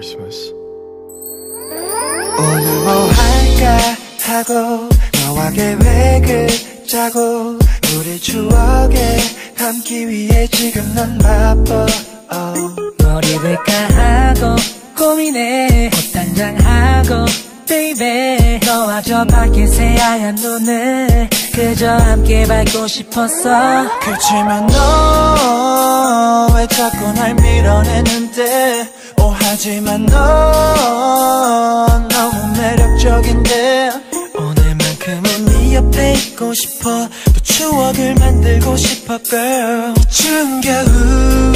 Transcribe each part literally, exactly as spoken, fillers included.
Christmas. 오늘 뭐 할까 하고 너와 계획을 짜고 우리 추억에 담기 위해 지금 난 바빠. oh. 머리를 까하고 고민해 옷 단장하고 baby 너와 저 밖에 새하얀 눈을 그저 함께 밟고 싶었어. 그치만 너 왜 자꾸 날 밀어내는데. 오 하지만 넌 너무 매력적인데. 오늘만큼은 네 옆에 있고 싶어. 또 추억을 만들고 싶어 girl. 추운 겨울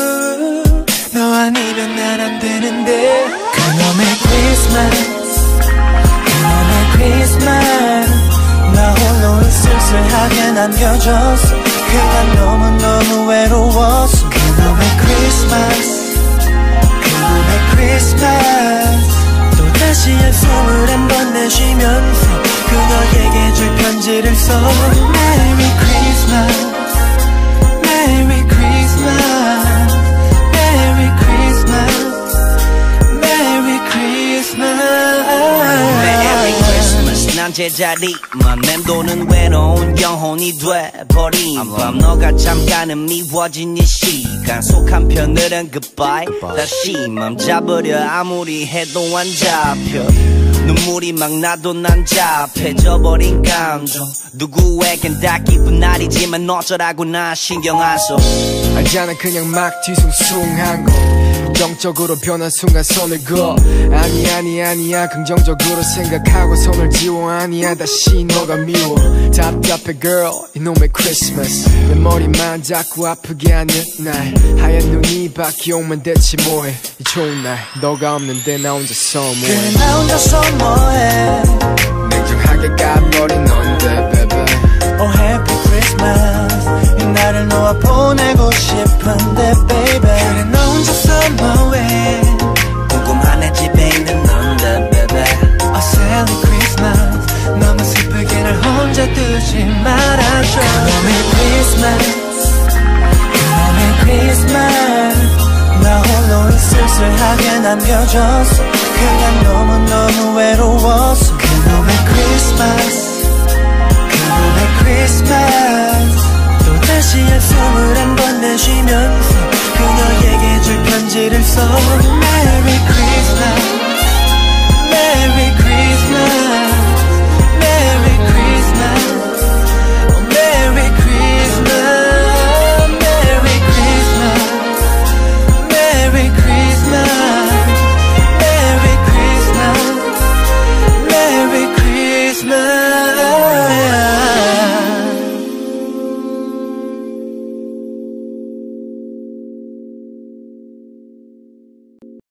너 아니면 난 안 되는데. 그놈의 크리스마스 그놈의 크리스마스 나 홀로 쓸쓸하게 남겨줬어. 그간 너무너무 외로웠어. 그놈의 크리스마스 그놈의 크리스마스 또다시 약속을 한 번 내쉬면서 그녀에게 줄 편지를 써. Merry Christmas Merry Christmas Merry Christmas Merry Christmas Merry Christmas 난 제자리만 맴도는 외로운 영혼이 돼버린 밤. 너가 잠깐은 미워진 이 시간 속 한편으론 goodbye, goodbye. 다시 맘 잡으려 아무리 해도 안 잡혀. 눈물이 막 나도 난 잡혀져버린 감정. 누구에겐 다 기쁜 날이지만 어쩌라고 나 신경 안 써. 알잖아 그냥 막 뒤숭숭한 거. 긍정적으로 변한 순간 손을 그어. 아니 아니 아니야 긍정적으로 생각하고 손을 지워. 아니야 다시 너가 미워. 답답해 girl 이놈의 크리스마스. 내 머리만 자꾸 아프게 하는 날. 하얀 눈이 바뀌오면 대체 뭐해. 이 좋은 날 너가 없는데 나 혼자서 뭐해. 그래 나 혼자서 뭐해. 냉정하게 가버린 넌데 baby. Oh happy Christmas 이 날을 너와 보내고 싶은데 baby. 그래 너 혼자서 뭐해. 궁금하네 집에 있는 넌데 baby. Oh silly Christmas 너무 슬프게 날 혼자 두지 말아줘. 그놈의 Christmas 그놈의 Christmas 나 홀로 쓸쓸하게 남겨줬어. 그냥 너무너무 외로웠어. 그놈의 Christmas 그놈의 Christmas 또다시 약속을 한 번 내쉬면서 그녀에게 줄 편지를 써.